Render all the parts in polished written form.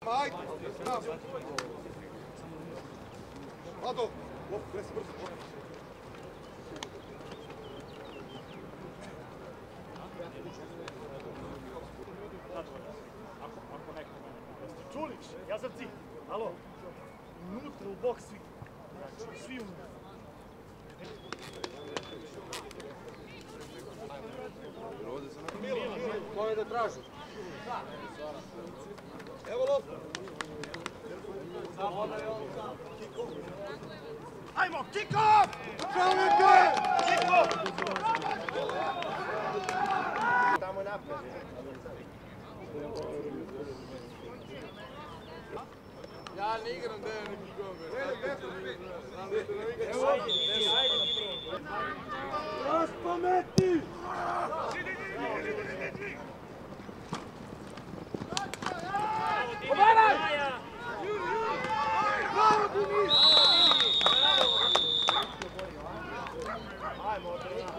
Ajde, bravo. Vlado, brzo, brzo. Čulić, Jazavci, alo, unutra u bok svi, znači svi unutra. Ko je da traži? Evo lopta. Ajmo, kick off! Kick off! Tamo je napred. Ja ne igram da je neki gomer. Raspameti! Pomaraj! Bravo, Bunis! Ajmo,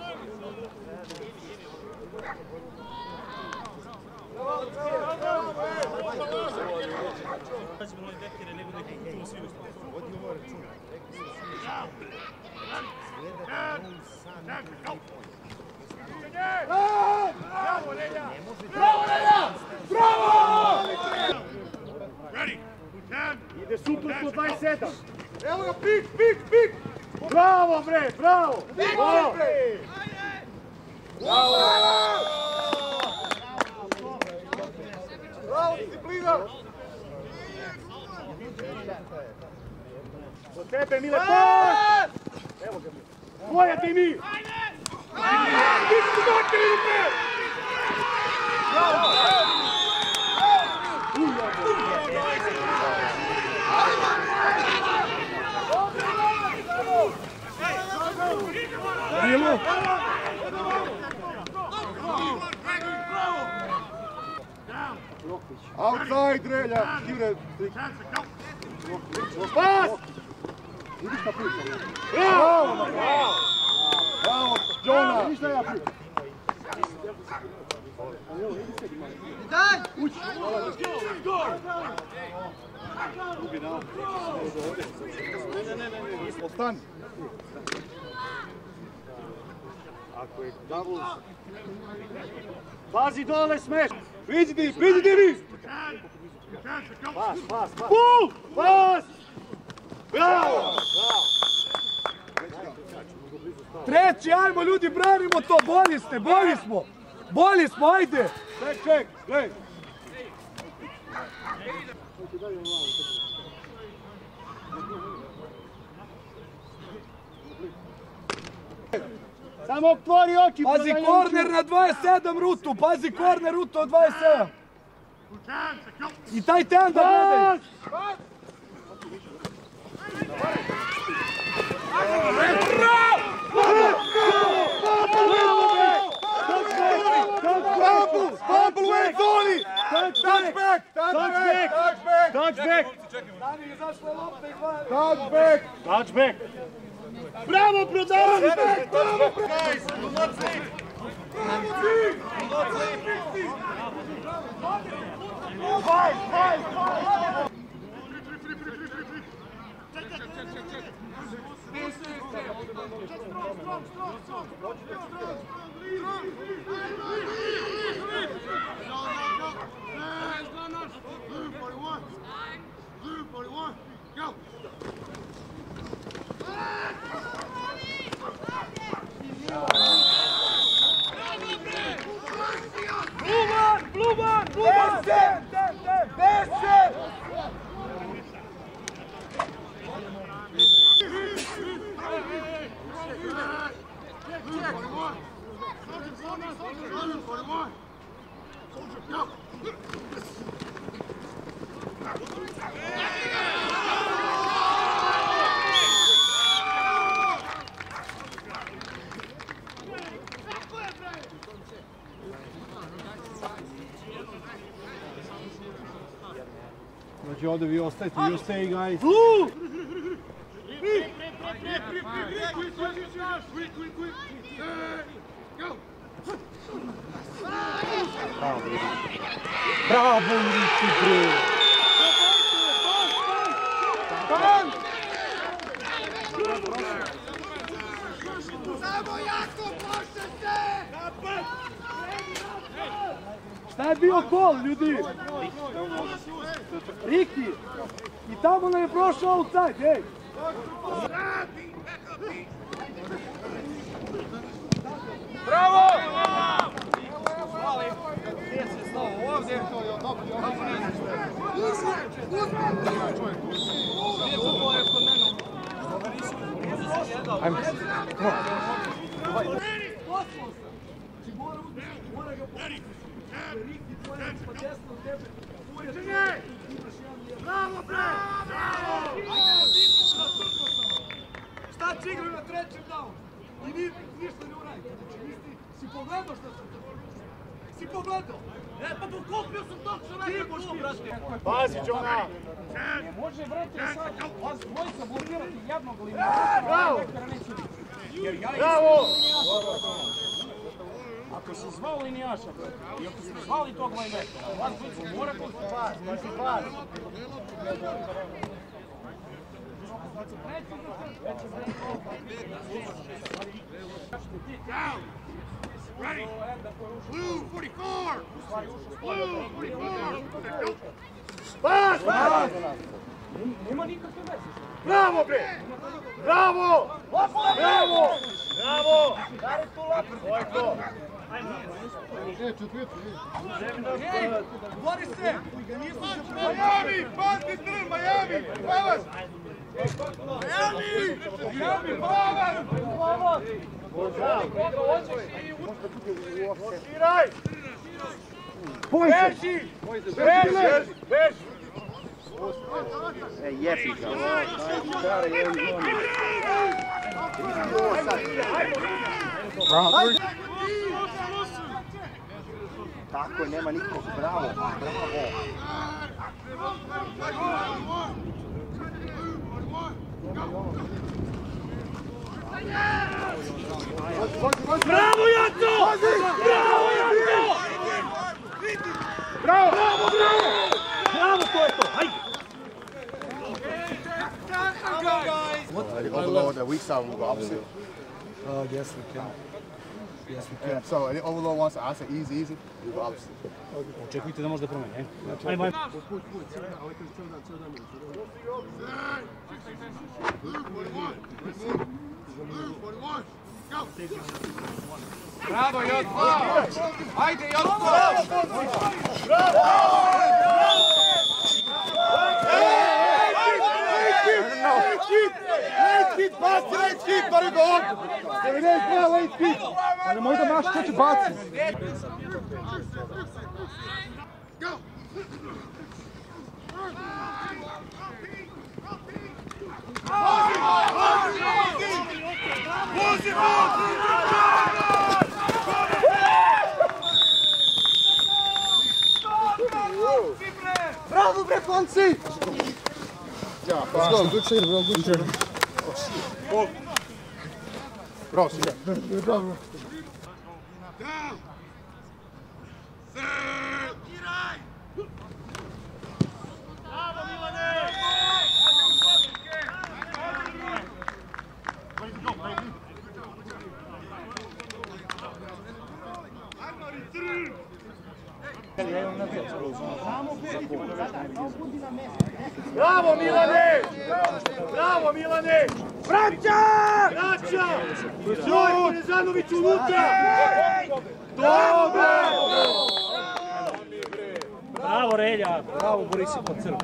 ide super 127. Evo ga, pik! Bravo, bre, bravo! Bravo! Bravo, disciplina! Do tebe, Mile, pas! Evo ga, tvoja ti mi! Ti si dođeli, bre! Bravo! Bilo? Outside, Relja! Kire! Pas! Bravo! Bravo, Džona! Ništa ja pričam. Daj! Ući! Ostani! Ako je double... Pazi dole, smeš! Priđi mi! Pas! Pull! Pas! Bravo! Treći, ajmo ljudi, branimo to! Bolji smo, ajde! Ček, gledaj! Samo otvori oči! Pazi korner na 27 rutu, pazi korner rutu od 27. I taj ten da gledaj. Fumble u end zoni! Touchback! Touchback! Bravo, prodavali! Go! Blue one! Znači ovdje vi ostajete, you stay guys. Blue! Bravo, Ricky, bre! gol, ljudi! Riki! I tamo nam je prošao outside, ej! Bravo! Bravo, bravo! Šta će igraju na trećem downu? I ništa ne uradite. Si pogledao šta sam to? Si pogledao? Pa pokupio sam tog čoveka, brate! Pazi, Džona! Ne može, brate, sad vas dvojica blokirati jednog ili Bravo! nekoga. Bravo! Ako se zvao linijaša, brate, i ako smo zvali tog linebackera, vas dvojica mora Pazi! Down! Ready! Blue 44! Blue 44! Pas! Pas! Nema nikakve veze. Bravo, bre! Bravo! Bravo! Bravo! To je to! Bori se! Miami! Pazi trn, Miami! Pavaš! Miami! Miami, pavaš! Blokiraj! Beži! Beži! Beži! Jefi ga. Tako je, nema nikog. Bravo, bravo. Bravo, Jaco! Bravo, Jaco! Bravo! Bravo, bravo! Bravo, to je to! Hajde! Overload the weak side will go opposite. Yes, we can. Yes, we Yeah, so the overload wants to answer easy, we go opposite. Očekujte da možda promeni, ajmo, ajmo. Blue 41! Blue 41! Go! Bravo, Jotko! Hajde, Jotko! Ali možda maš ko će baci. Go! Bravo, bre, konci! Let's go, good shooter, bro, good shooter. Bro, see that. Down! Set! Bravo, Milane! Bravo, Milane! Vraća! Vraća! Joj, Rezanović unutra! Dobro! Bravo, Relja, bravo, Borisi pod crvom.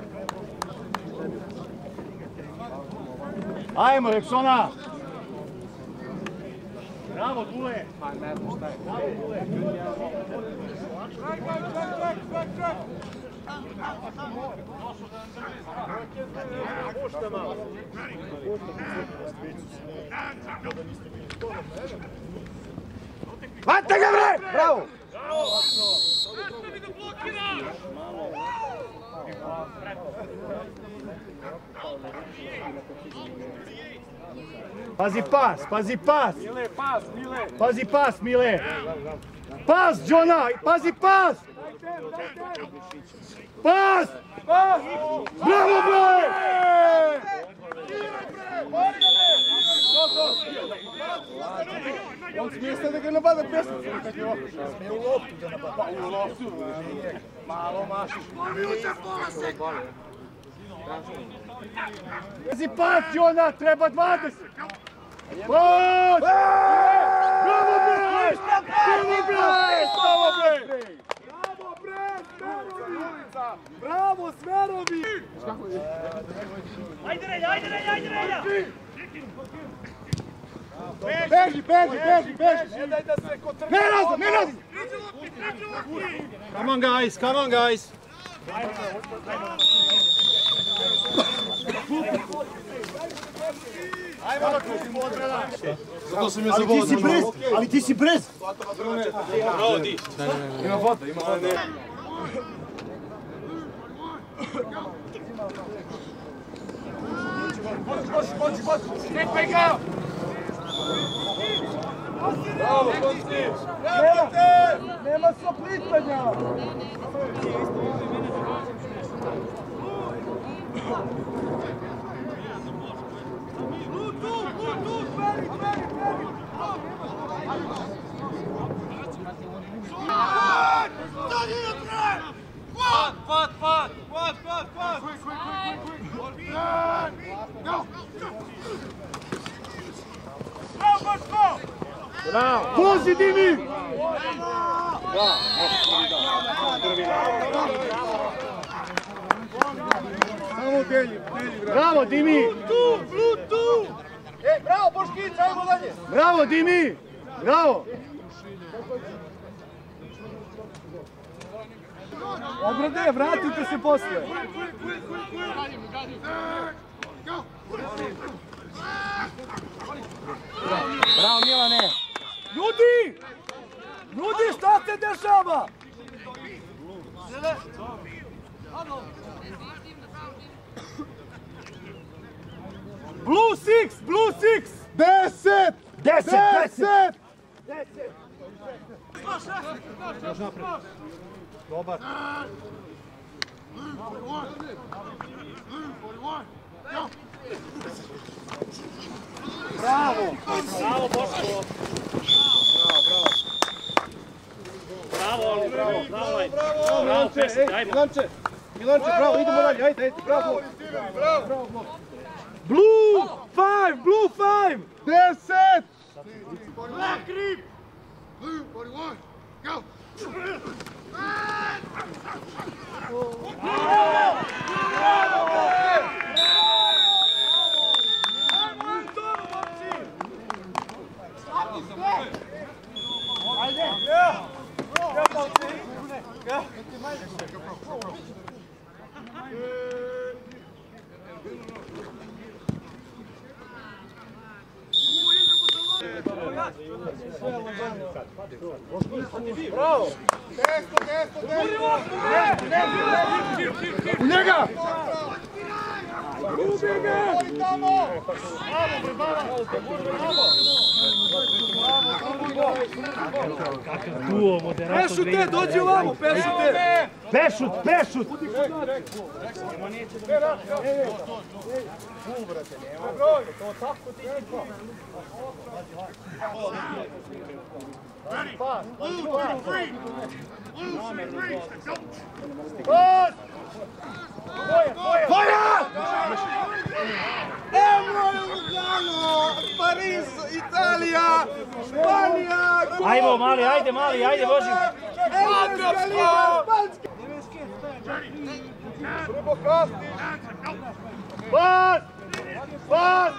Ajmo, Reksona! Bravo, Dule! Bravo, Dule! Pušta malo. Hvata ga, bre! Bravo! Pazi pas, pazi pas! Mile, pas, Mile! Pazi pas, Mile! Pas, Džona! Pazi pas! Pas! Bravo, bre! On smjesta da ga bada pesnicu. Smije u loptu da nabada. U loptu. Malo mašiš. Pazi pas, Jona, treba 20! Pas! Bravo, bre! Bravo, bre! Bravo, bre! Smerovi! Bravo, Smerovi! Ajde, Relja, ajde, Relja, ajde, Relja! Beži! Ne daj da se kotrga. Ne razi! Come on, guys. Zato sam je zagovorio. Ali ti si brz! Ima voda. Čekaj ga! Bravo, Konsti! Nema soplitanja! Vozi, Dimi! Samo Delji, Bravo, Dimi! Bluetooth! Bravo, Boškić, ajmo dalje! Bravo, Dimi! Bravo! Obrade, vratite se poslije! Bravo, Milane! Ljudi, šta se dešava? Blue six! 10! Dobar. Blue 41! Blue 41! Go! Bravo, Boško! Bravo, Pesnik, ajmo! Milanče, bravo, idemo dalje, ajde, bravo! Blue 5! 10! Black grip! Blue 41! Go! Bravo! U njega! Gubi ga! Pešute, dođi ovamo, pešute! Pešut! Ready! Blue 23! Blue 23! Go! Pas! Fire! Pariz, Italija, Španija, Ajmo, mali, ajde, vozi! Pas!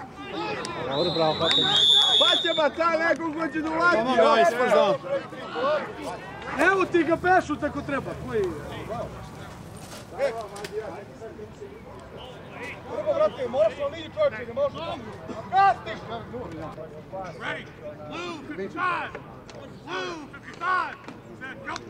Pa će baca nekog ko će dolaziti. Come on, guys, first down. Evo ti ga pešu tako treba. Prvo, brate, moraš na liniju čovječe, ne možeš da kastiš. Ready! Blue 55! Blue 55! Set, go!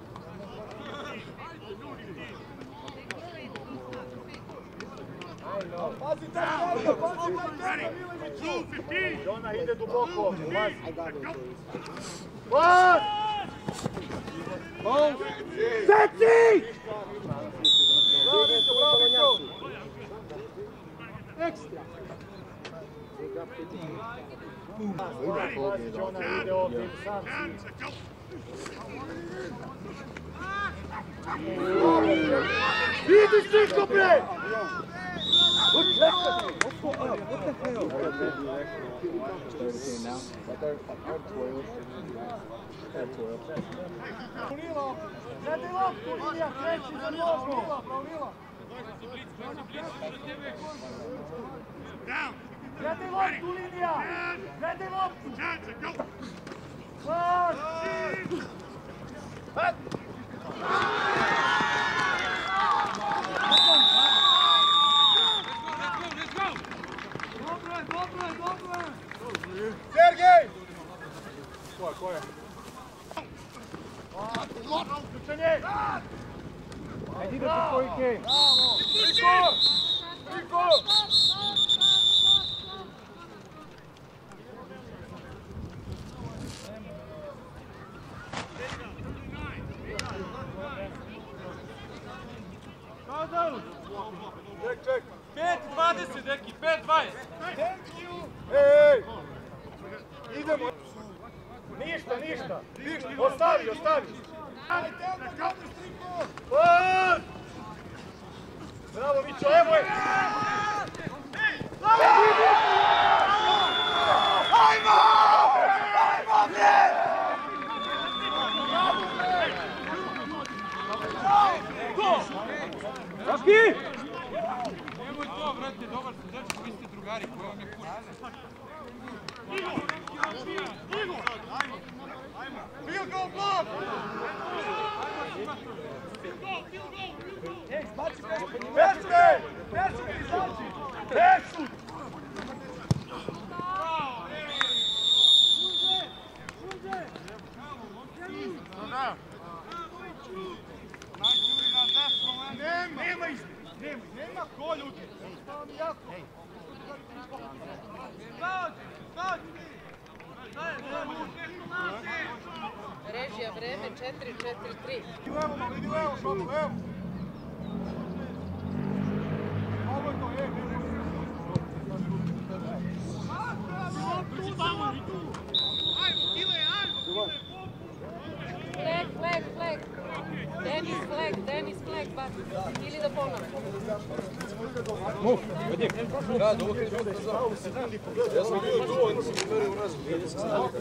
I know. Pazi taj tempo, Miliniću! Jona ide duboko. Pas! Seci! Ekstra! Jona ide ovdje sam. Idi Stinko, bre! Gledaj loptu, Ilija, kreći za nogu! Gledaj loptu, Ilija! Gledaj loptu! Pas! Sergej! Ko je? Uključenje! Ajde idete koji kej! Niko! Ček! 5-20, deki, 5-20. Ej! Idemo! Ništa! Ostavi! Ajde, onda gledaj Striko! Pas! Bravo, Mićo, evo je! Raški! Nemoj to, brate, dobar sam, znači vi ste drugari, koji vam je kuć. Field goal block! Pečke! Izađi! Pesu! Nema ko ljudi! Režija vreme 4-4-3. Vidi levo, šopu, levo! Ovo je to, Flag. Denis flag, baci. Ili da ponovim. Ja sam bio tu, onda sam pomerio u nazad.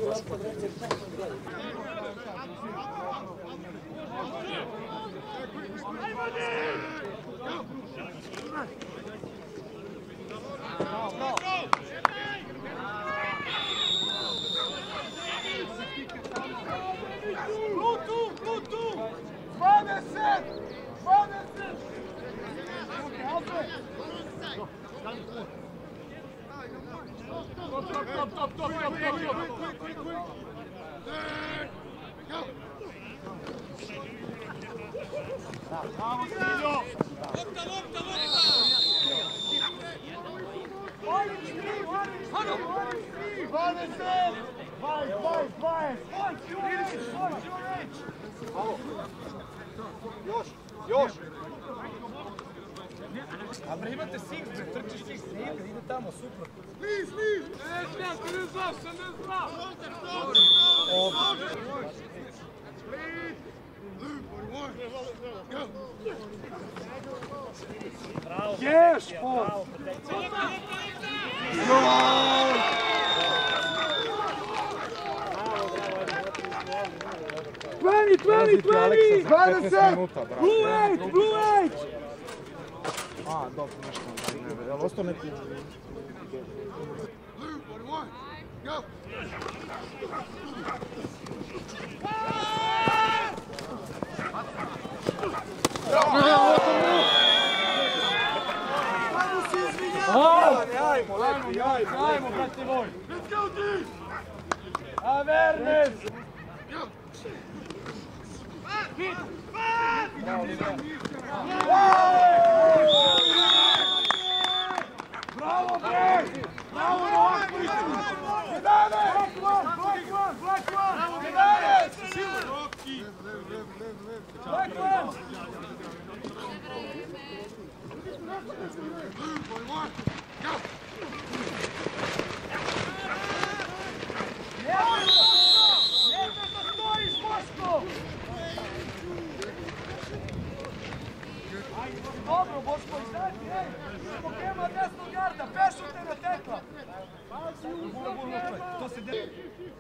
Plutu! 20! Bravo, Stiljo! Lopta! Još! A bre, imate six, bre, trči six, ide tamo, super. Please! Ne zna! Ješ, Paul! 20! Blue Age! A, dobro, nešto. Jel ostao neki... Go! Ajmo, brate moj! Let's go, dude! Avernes! Dobro, Boško, izađi, ej! Idemo prema desnog garda, pešute na tekla! To se desi.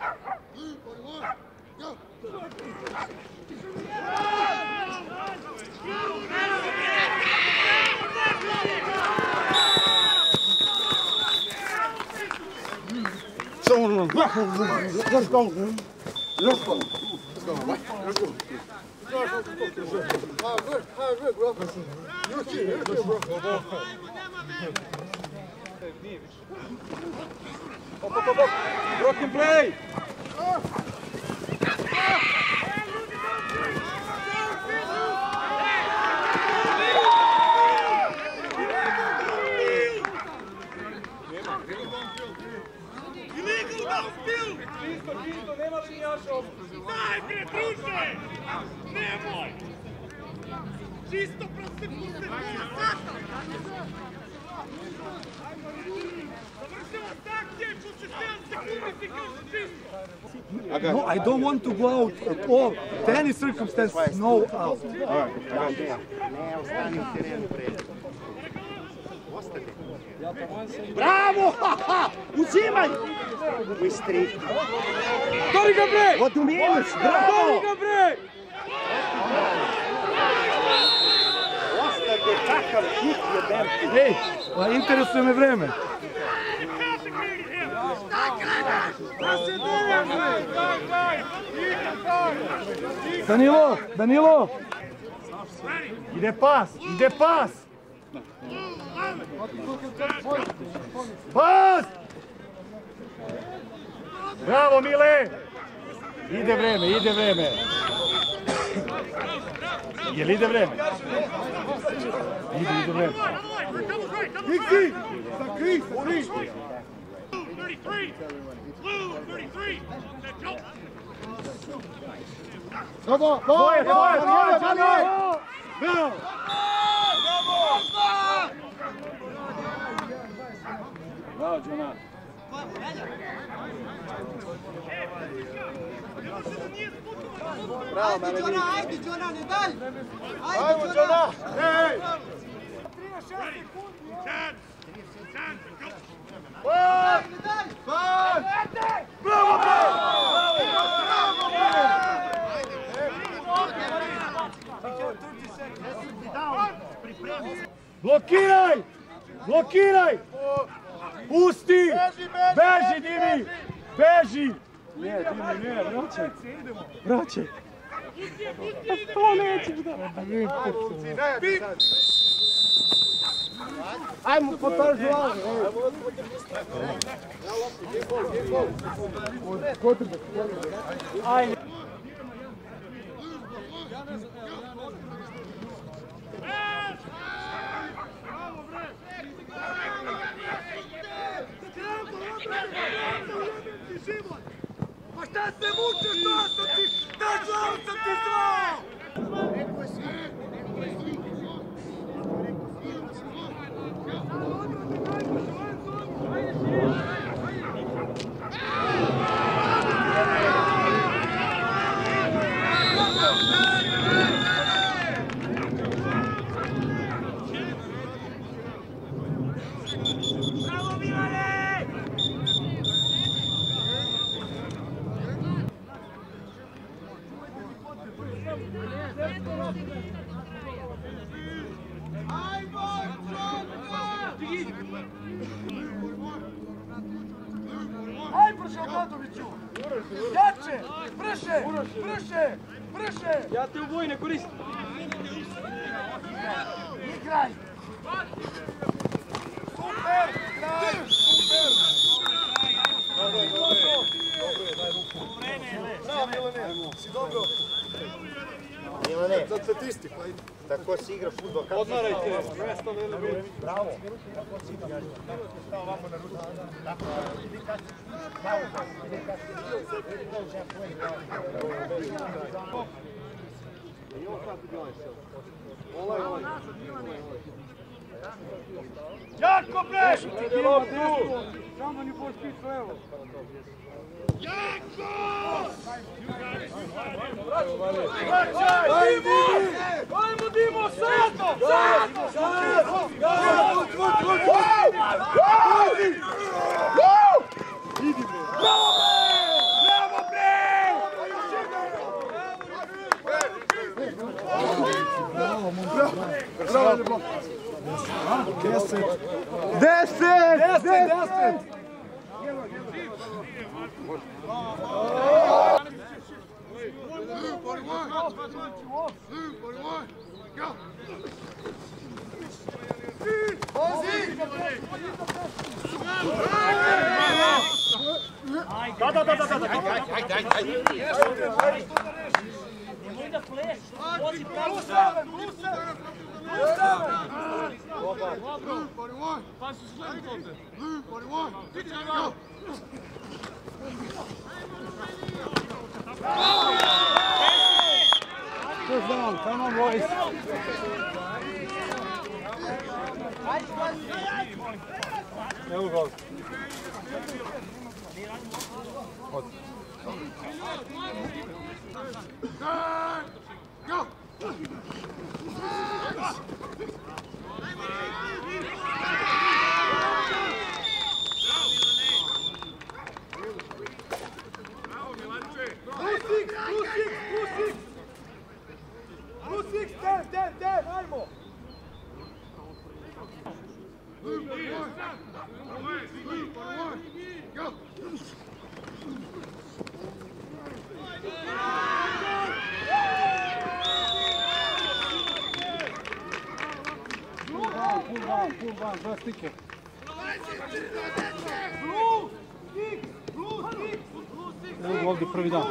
Let's go. Let's go. Hard work, bro. You're here, bro. Broken play! Čisto, nema linijaša obuku. Daj, bre, druže! Nemoj! Čisto protiv puste tvoja sata! Završila akcije, posle 7 sekundi ti kažu čisto! No, I don't want to go out at all. Any circumstances, no out. Ne, ostani u terenu pred. Bravo! Uzimaj! Bistri! Gori ga bre! Odumiješ! Bravo! Gori ga bre! Ostaje takav hit je Berti. Ej, pa interesuje me vreme. Danilo! Ide pas! Ide pas! Pas! Bravo, Mile! Ide vreme. Jel ide vreme? Ide vreme. Iksi! Sakri! 33! Blue, 33! Go! Tvoje! Bravo! Bravo, Đona. Bravo, Melanie! Ajde, Đona, ne dalj! Ajmo, Đona! Ej! 36 sekundi! 10! Go! Pas! Pas! Bravo, Blokiraj! Pusti! Beži, Dimi! Beži! Ne, vraćaj. To nećeš da. Ajmo potraži laži! Ajde! Pa šta se mučeš to što ti... Da glavu sam ti zvao! Aj, brže, Obradoviću! Jače! Brže! Ja te u boji ne koristim. Igraj! Super! Kraj! Super! Bravo, Milane! Si dobro? Milane, Za statistiku, ajde. tako si igra fudbal. Odmarajte! Bravo! Jako bre! Ajde loptu! Samo ni pošti levo. Jako! Ajmo Dimo, sadno! Come on, boys. Evo gol. Go! Dva stike. Evo ovdje prvi dan.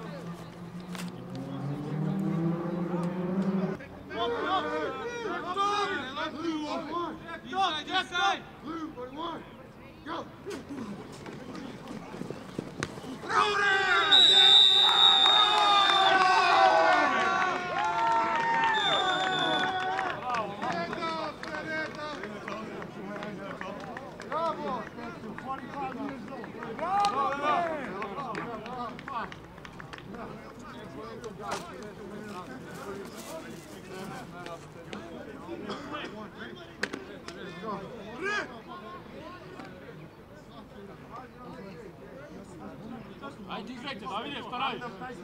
Ajde igrajte, da vidiš šta radiš.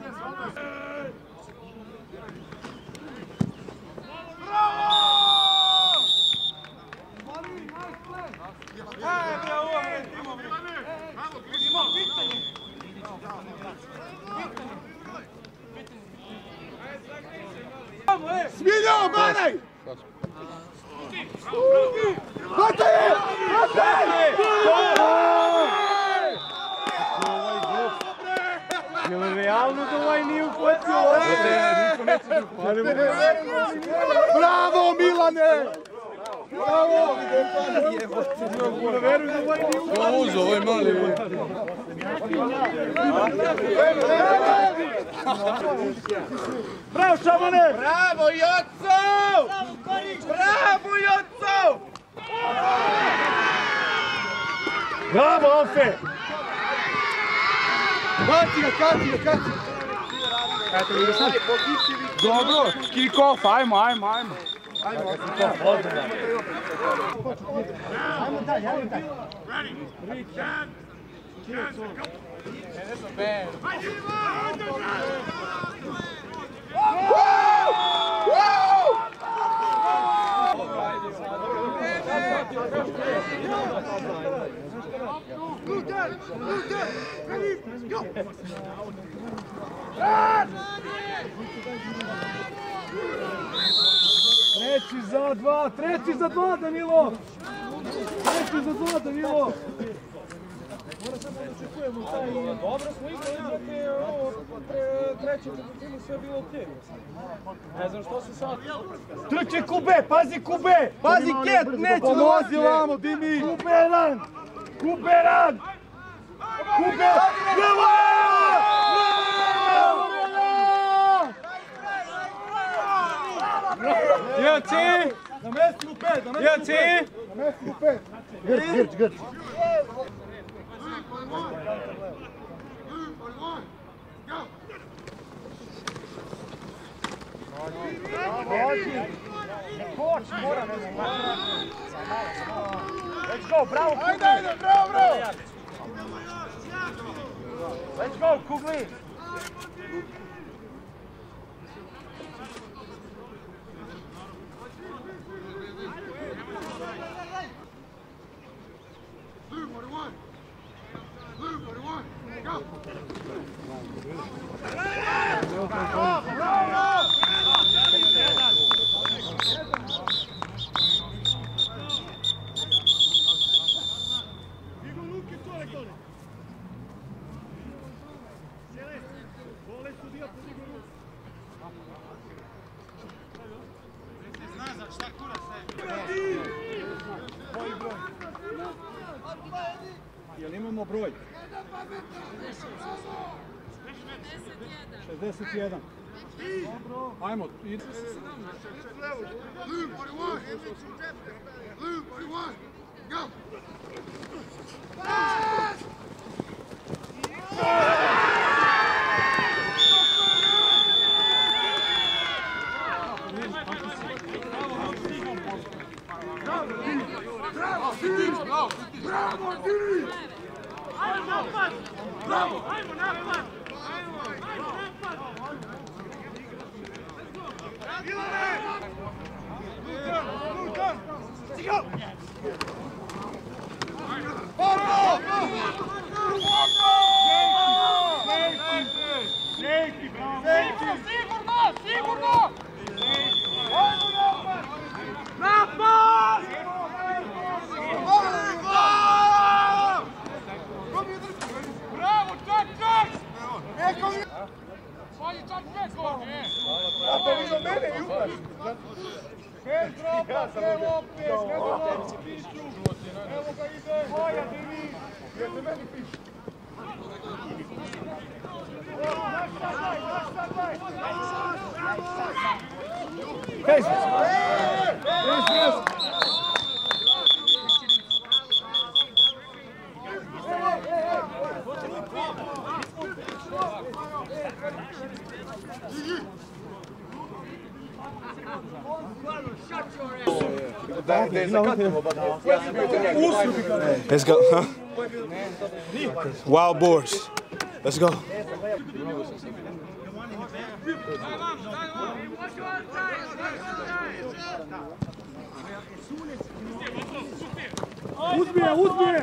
Smiljo, Manej! Hvataj je! Hvataj je! Je li realno da ovaj nije uplatio? Bravo, Milane! Bravo! Uzo, ovaj mali. Bravo, Šamane! Bravo, Joco! Bravo, Joco! Bravo, Alfe! Kaci ga! Dobro, kick off, ajmo. Treći za dva, Danilo! Mora samo da očekujemo taj... Dobro smo igrali, brate, ovo, treći četvrtinu sve bilo okej. Ne znam što se sad... Trče Kube, pazi Kube! Pazi, Ket, neće Pomozi vamo, Dimi! Kuberan! Kuberan! Bravo! Joci! Na mestu u pet! Joci! Na mestu u pet! Grč! Let's go, bravo, Kugli! Bravo! Let's go, Kugli! Blue 41! Blue 41! Go! Jel imamo broj? 61. Ajmo. Blue 41! Blue 41! Go! Bravo, Dini! Ajmo napad! Bravo! Ajmo napad! Sigurno! Napad! Bravo, čak! Bolje čak peko! Bravo, vidio mene i upaš! Pedro, Pedro Lopez, Pedro Lopez pišu! Evo ga ide! Moja, Dini! Gdje se meni piše? Let's go. Huh? Wild boars. Let's go. Uzmi!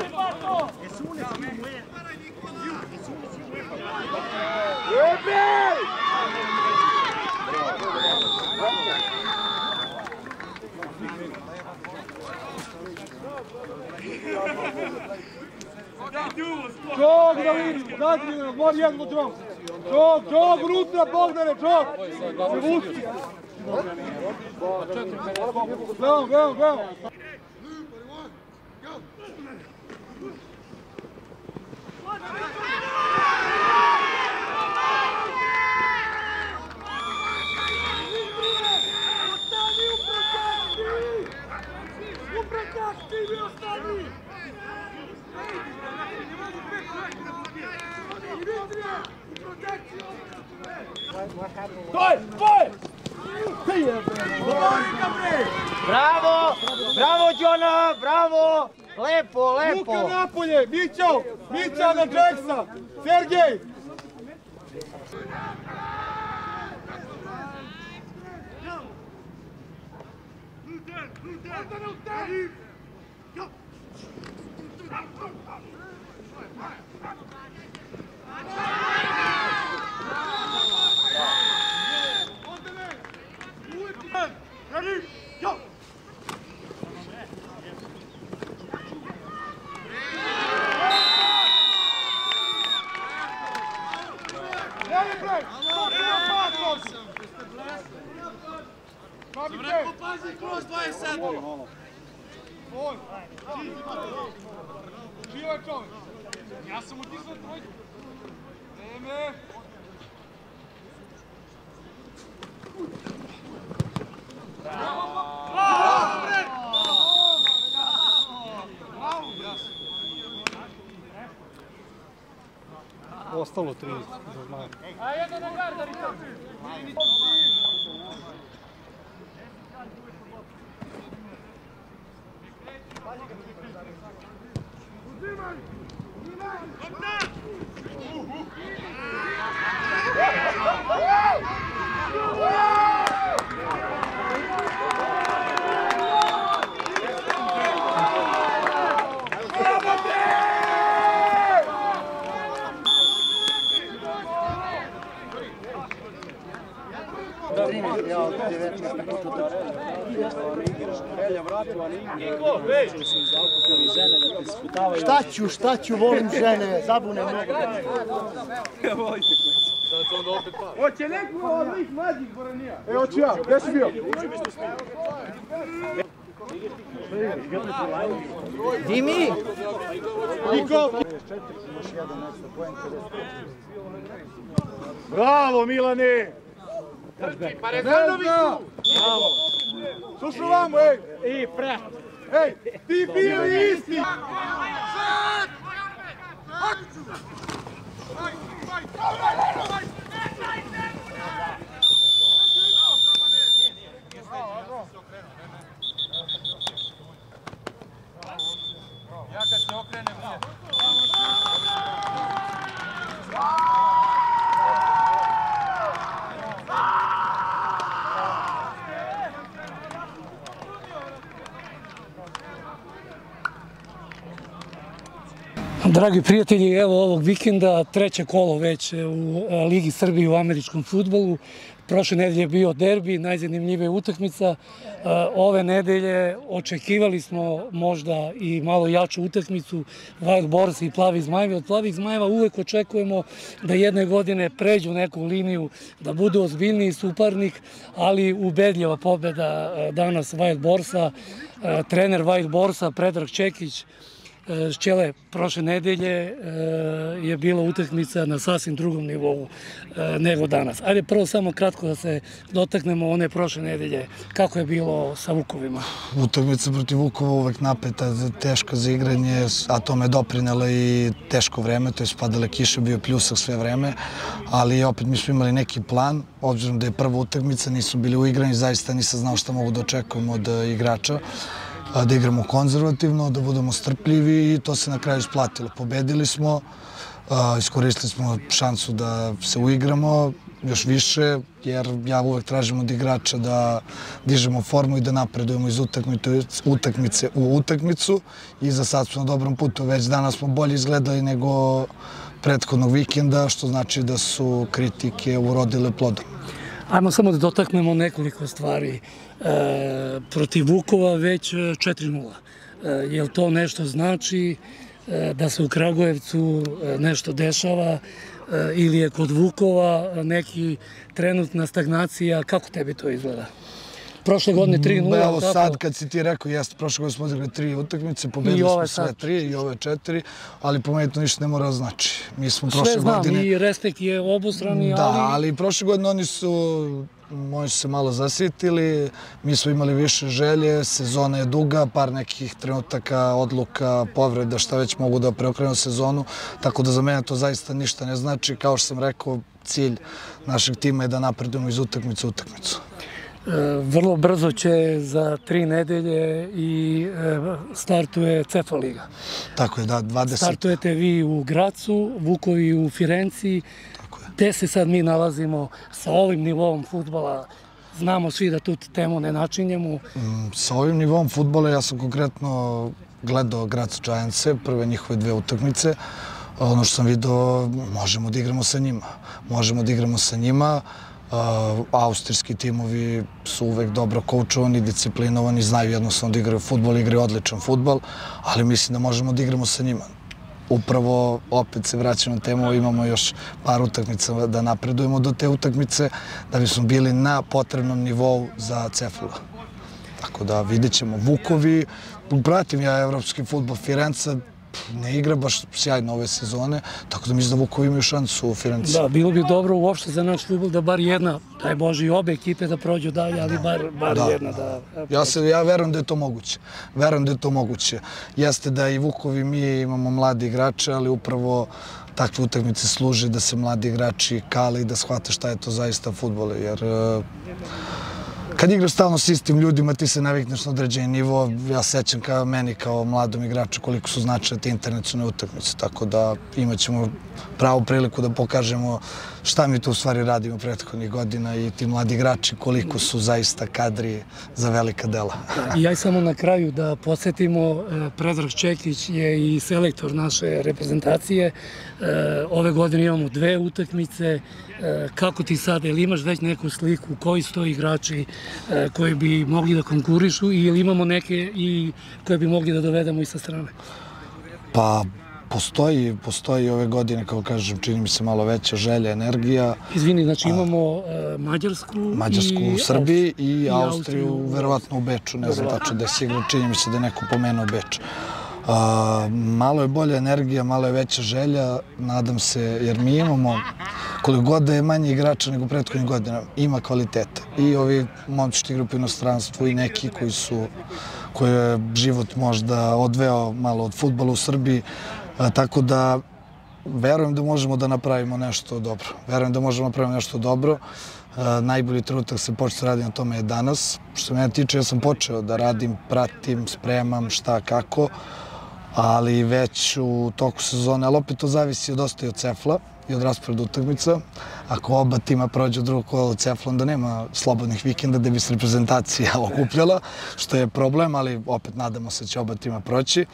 Čog da vidim, dajte mi nas, mora jedno čog. Čog, unutra, Bogdane, čog. Se vuci. Gledam. Bravo, Đona, bravo! Lepo! Luka napolje, Mića na Jacksa, Sergej! Ready? Go! Pazi kroz 27. Živa čovjek. Ja sam utisao trojku. Vreme. Ostalo 3. A jedno na gardari. Šta ću, volim žene, zabune mnogo. Hoće neko od njih mlađih Boranija? Hoću ja, gdje si bio? Dimi! Bravo Milane! Parezanović tu! Slušaj vamo, ej! I pre! Ej, ti bio isti! Ja kad se okrenem, nije. Dragi prijatelji, evo ovog vikenda, treće kolo već u Ligi Srbije u američkom fudbalu. Prošle nedelje je bio derbi, najzanimljivija utakmica. Ove nedelje očekivali smo možda i malo jaču utakmicu Wild Boars i Plavi Zmajevi. Od Plavih Zmajeva uvek očekujemo da jedne godine pređu neku liniju, da budu ozbiljniji suparnik, ali ubedljiva pobjeda danas Wild Boarsa. Trener Wild Boarsa, Predrag Čekić, Šćele, prošle nedelje je bila utakmica na sasvim drugom nivou nego danas. Ajde prvo samo kratko da se dotaknemo one prošle nedelje. Kako je bilo sa Vukovima? Utakmica protiv Vukova uvek napeta, teška za igranje, a tome je doprinelo i teško vreme, to je padale kiše, bio pljusak sve vreme, ali opet mi smo imali neki plan, obzirom da je prva utakmica, nisu bili uigrani, zaista nisam znao šta mogu da očekujem od igrača. Da igramo konzervativno, da budemo strpljivi i to se na kraju isplatilo. Pobedili smo, iskoristili smo šansu da se uigramo još više, jer ja uvek tražim od igrača da dižemo formu i da napredujemo iz utakmice u utakmicu i za sad smo na dobrom putu. Već danas smo bolje izgledali nego prethodnog vikenda, što znači da su kritike urodile plodom. Ajmo samo da dotaknemo nekoliko stvari. Protiv Vukova već 4:0. Je li to nešto znači da se u Kragujevcu nešto dešava ili je kod Vukova neki trenutna stagnacija? Kako tebi to izgleda? Prošle godine 3:0. Evo sad kad si ti rekao, jeste, prošle godine smo odigrali 3 utakmice, pobedili smo sve 3 i ove 4, ali po meni to ništa ne mora da znači. Sve znam i respekt je obostrani, ali... Da, ali prošle godine oni su se malo zasitili, mi smo imali više želje, sezona je duga, par nekih trenutaka, odluka, povreda, šta već mogu da preokrenu sezonu, tako da za mene to zaista ništa ne znači. Kao što sam rekao, cilj našeg tima je da napredujemo iz utakmice u utakmicu. Vrlo brzo će za 3 nedelje i startuje CEFA liga. Tako je, da, 20. Startujete vi u Gracu, Vukovi u Firenci. Gde se sad mi nalazimo sa ovim nivom fudbala? Znamo svi da tu temu ne načinjemo. Sa ovim nivom fudbala ja sam konkretno gledao Grac Giantse, prve njihove 2 utakmice. Ono što sam vidio, možemo da igramo sa njima. Možemo da igramo sa njima. Austrijski timovi su uvek dobro koučovani, disciplinovani, znaju jednostavno da igraju fudbal, igraju odličan fudbal, ali mislim da možemo da igramo sa njima. Upravo, opet se vraćamo na temu, imamo još par utakmica da napredujemo do te utakmice, da bismo bili na potrebnom nivou za CEFA. Tako da vidjet ćemo. Vukovi, pratim ja evropski fudbal, Firenca ne igra baš sjajno ove sezone, tako da mislim da Vukovi imaju šansu u Firenci. Da, bilo bi dobro uopšte za naš fudbal da bar jedna, daj Bože i obe ekipe da prođu dalje, ali bar jedna da... Ja verujem da je to moguće. Verujem da je to moguće. Jeste da i Vukovi mi imamo mladi igrače, ali upravo takve utakmice služe da se mladi igrači kale i da shvate šta je to zaista fudbal, jer Kad igraš stalno s istim ljudima, ti se navikneš na određeni nivo. Ja sećam meni kao mladom igraču koliko su značile te internacionalne utakmice, tako da imat ćemo pravu priliku da pokažemo šta mi tu u stvari radimo prethodnih godina i ti mladi igrači koliko su zaista kadri za velika dela. I aj samo na kraju da podsjetimo, Predrag Čekić je i selektor naše reprezentacije. Ove godine imamo 2 utakmice. Kako ti sad, ili imaš već neku sliku koji su to igrači koji bi mogli da konkurišu ili imamo neke i koje bi mogli da dovedemo i sa strane? Pa, postoji ove godine, kao kažem, čini mi se malo veća želja, energija. Izvini, znači imamo Mađarsku u Srbiji i Austriju, verovatno u Beču, ne znam tačno da si igrao, čini mi se da je neko pomenuo Beč. Malo je bolja energija, malo je veća želja, nadam se, jer mi imamo, koliko god da je manje igrača nego prethodnih godina, ima kvaliteta. I ovi momci što igraju po inostranstvu i neki koje je život možda odveo malo od fudbala u Srbiji, tako da verujem da možemo da napravimo nešto dobro. Najbolji trenutak se početi raditi na tome je danas. Što se mene tiče, ja sam počeo da radim, pratim, spremam šta kako, ali već u toku sezone, ali opet to zavisi dosta i od cefla i od rasporeda utakmica. Ako oba tima prođe u drugo kolo cefla, onda nema slobodnih vikenda gde bi se reprezentacija okupljala, što je problem, ali opet nadamo se da će oba tima proći.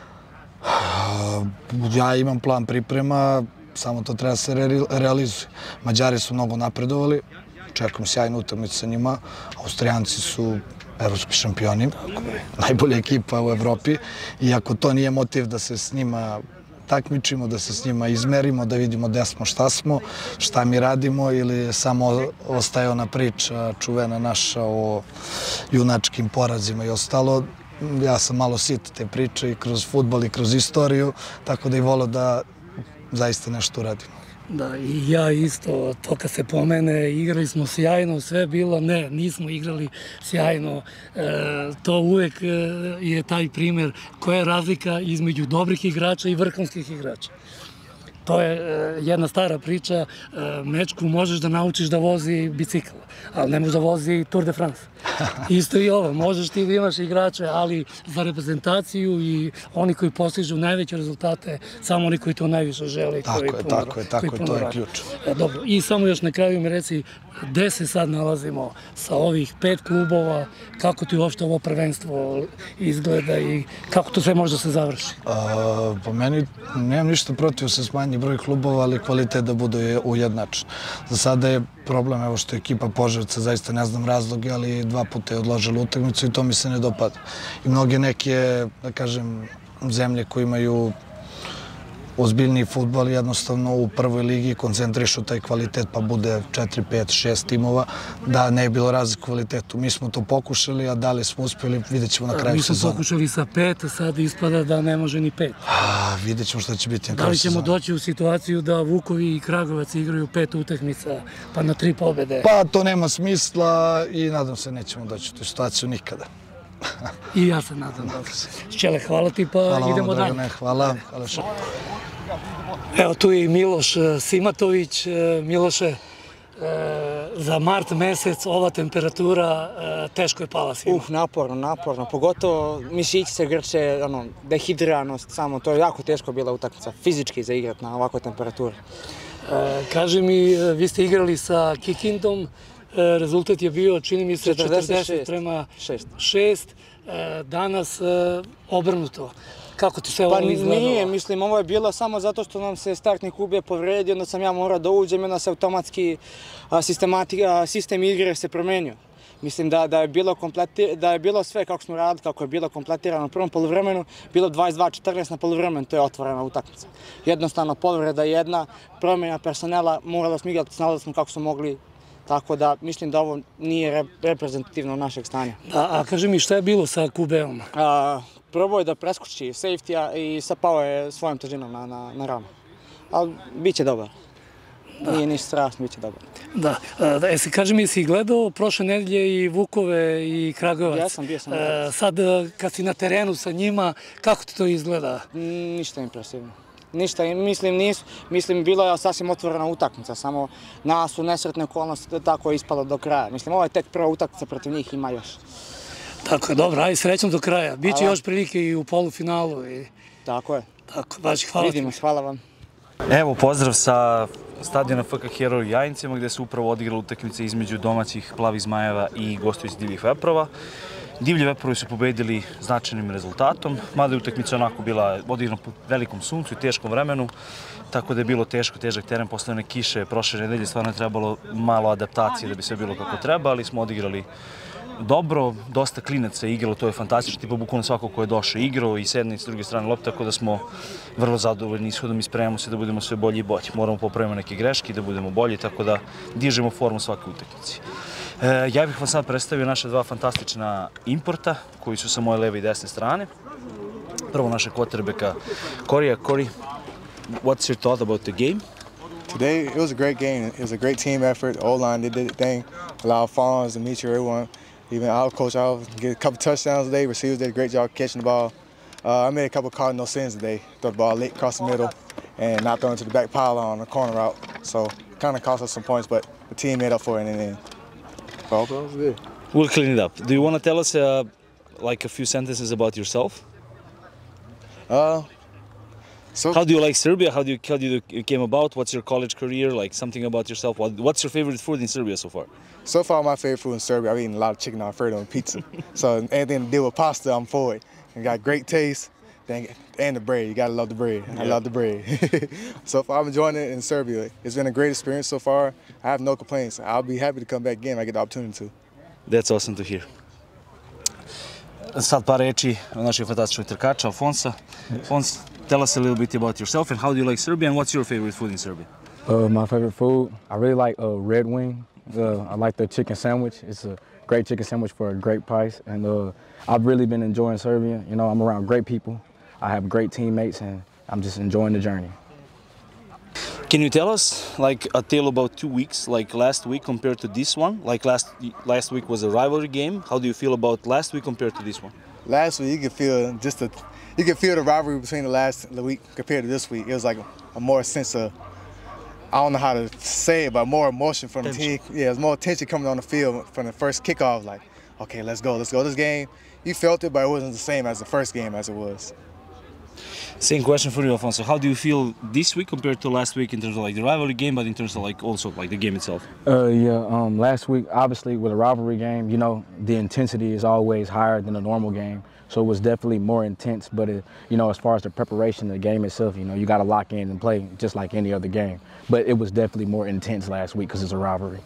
Ja imam plan priprema, samo to treba se realizuje. Mađari su mnogo napredovali, čekam sjajnu utakmicu sa njima, Austrijanci su evropski šampioni, najbolja ekipa u Evropi i ako to nije motiv da se s njima takmičimo, da se s njima izmerimo, da vidimo gde smo, šta mi radimo ili samo ostaje ona priča čuvena naša o junačkim porazima i ostalo. Ja sam malo sit te priče i kroz fudbal i kroz istoriju, tako da i volio da zaista nešto uradimo. Da, i ja isto, to kad se pomene, igrali smo sjajno, sve bilo, ne, nismo igrali sjajno. To uvek je taj primer koja je razlika između dobrih igrača i vrhunskih igrača. To je jedna stara priča, Mečku možeš da naučiš da vozi bicikl, ali ne možeš da vozi Tour de France. Isto i ovo, možeš ti da imaš igrače, ali za reprezentaciju i oni koji postižu najveće rezultate, samo oni koji to najviše žele. Tako je, to je ključ. Dobro, i samo još na kraju mi reci, gde se sad nalazimo sa ovih 5 klubova, kako ti uopšte ovo prvenstvo izgleda i kako to sve može da se završi? Po meni nemam ništa protiv da se smanji broj klubova, ali kvalitet da bude ujednačen. Za sada je problem, evo što je ekipa Požarevca, zaista ne znam razloge, ali 2 puta je odložila utakmicu i to mi se ne dopada. I mnoge neke, da kažem, zemlje koje imaju ozbiljniji fudbal jednostavno u prvoj ligi koncentrišu taj kvalitet pa bude 4, 5, 6 timova da ne je bilo razlike u kvalitetu. Mi smo to pokušali, a da li smo uspjeli vidjet ćemo na kraju sezona. Mi smo pokušali sa 5, a sad ispada da ne može ni 5. Vidjet ćemo šta će biti na kraju sezona. Da li ćemo doći u situaciju da Vukovi i Kragujevac igraju 5 utakmica pa na 3 pobede? Pa to nema smisla i nadam se nećemo doći u tu situaciju nikada. I ja se nadam. Šćele, hvala ti pa idemo dalje. Hvala. Evo tu je i Miloš Simatović. Miloše, za mart mesec ova temperatura teško je pala svima. Naporno. Pogotovo mišići se grče, dehidriranost, samo to je jako teško bila utakmica, fizički za igrat na ovakvoj temperaturi. Kaži mi, vi ste igrali sa Kikindom, rezultat je bio, čini mi se, 40-6. Danas obrnuto. Kako ti se ovo izgledalo? Pa nije, mislim, ovo je bilo samo zato što nam se startni klub je povredio, onda sam ja morao da uđem i onda se automatski sistem igre se promenio. Mislim da je bilo sve kako smo radili, kako je bilo kompletirano u prvom poluvremenu, bilo 22-14 na poluvremenu, to je otvorena utakmica. Jednostavno povreda jedna, promjena personela, morali smo igrati, znali smo kako smo mogli, tako da mislim da ovo nije reprezentativno našeg stanja. A kaži mi šta je bilo sa QB-om? Probao je da preskoči safety-a i sapao je svojom težinom na rame. Ali bit će dobar. Nije ništa strašno, bit će dobar. Da, kaži mi, si gledao prošle nedelje i Vukove i Kragujevac? Jesam, bio sam gledao. Sad, kad si na terenu sa njima, kako ti to izgleda? Ništa impresivno. ništa, mislim nisu, mislim bila je sasvim otvorena utakmica, samo nas su nesretne okolnosti tako je ispalo do kraja. Mislim, ovo je tek prva utakmica, protiv njih ima još. Tako je, dobro, ajde srećom do kraja. Biće još prilike i u polufinalu. Tako je. Tako, baš hvala ti. Vidimo, hvala vam. Evo pozdrav sa stadiona FK Heroj u Jajincima gdje se upravo odigrala utakmica između domaćih Plavih zmajeva i gostujućih Divljih veprova. Divlji veprovi su pobedili značajnim rezultatom, mada je utakmica onako bila odigrana po velikom suncu i teškom vremenu, tako da je bilo težak teren posle one kiše prošle nedelje, stvarno je trebalo malo adaptacije da bi sve bilo kako treba, ali smo odigrali dobro, dosta klinaca je igralo, to je fantastično, tipa bukvalno svako ko je došao igrao i s jedne i s druge strane lopte, tako da smo vrlo zadovoljni ishodom i spremamo se da budemo sve bolji i bolji. Moramo popraviti neke greške da budemo bolji, tako da dižemo formu svake utakmice. Ja bih vam sad predstavio naše dva fantastična importa koji su sa moje leve i desne strane. Prvo naše quarterbacka Corey. Corey, what's your thought about the game? Today, it was a great game. It was a great team effort. The O-line did their thing. Allowed Fonz, Demetri, everyone. Even our coach, I'll get a couple touchdowns today. Receivers did a great job catching the ball. I made a couple cardinal sins today. Threw the ball late across the middle and not throwing to the back pile on the corner route. So kind of cost us some points, but the team made up for it in the end. Well, that was good. We'll clean it up. Do you want to tell us like a few sentences about yourself? How do you like Serbia? How do you came about? What's your college career? Like something about yourself? What's your favorite food in Serbia so far? So far, my favorite food in Serbia, I've eaten a lot of chicken Alfredo and pizza. So anything to do with pasta, I'm for it. It got great taste, and the bread. You gotta love the bread. Yeah. I love the bread. So far, I'm enjoying it in Serbia. It's been a great experience so far. I have no complaints. I'll be happy to come back again if I get the opportunity to. That's awesome to hear. Sad par reči o našoj fantastičnoj trkača, Alfonsa. Alfons, tell us a little bit about yourself and how do you like Serbia and what's your favorite food in Serbia? My favorite food, I really like Red Wing. I like the chicken sandwich. It's a great chicken sandwich for a great price. And I've really been enjoying Serbia. You know, I'm around great people. I have great teammates and I'm just enjoying the journey. Can you tell us like a tale about 2 weeks, like last week compared to this one? Like last week was a rivalry game. How do you feel about last week compared to this one? Last week you could feel the rivalry between the week compared to this week. It was like a more sense of, I don't know how to say it, but more emotion from the team. Yeah, there's more tension coming on the field from the first kickoff. Like, okay, let's go this game. You felt it, but it wasn't the same as the first game as it was. Same question for you, Alfonso. How do you feel this week compared to last week in terms of like the rivalry game, but in terms of like also like the game itself? Last week, obviously with a rivalry game, you know, the intensity is always higher than a normal game. So it was definitely more intense, but you know, as far as the preparation of the game itself, you know, you got to lock in and play just like any other game. But it was definitely more intense last week because it's a rivalry.